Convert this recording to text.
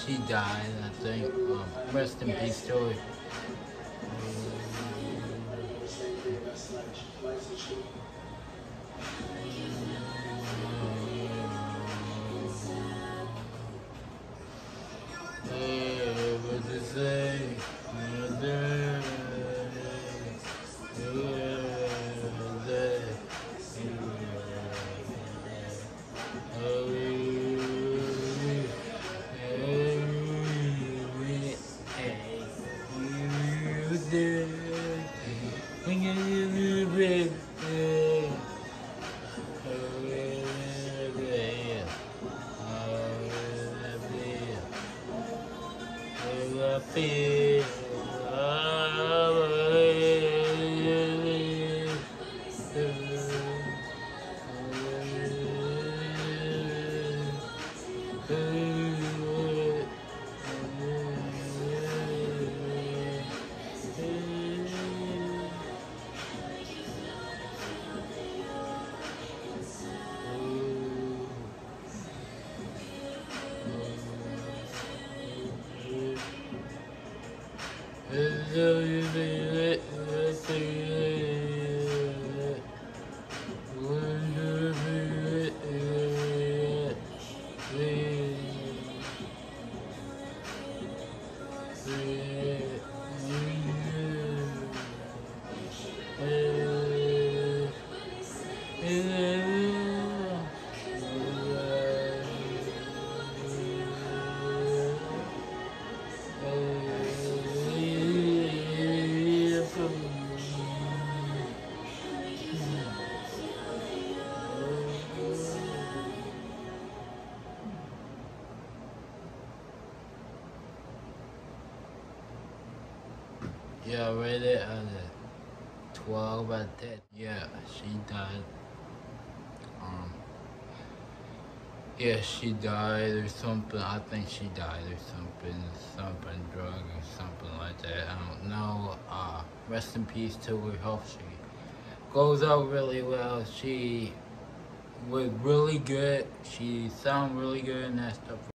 she died, I think. Rest in peace to her. What to say? Yeah, I read it at 12 at 10. Yeah, she died. Yeah, she died or something. I think she died or something drug or something like that. I don't know. Rest in peace to her. Hope she goes out really well. She was really good. She sounded really good and that stuff.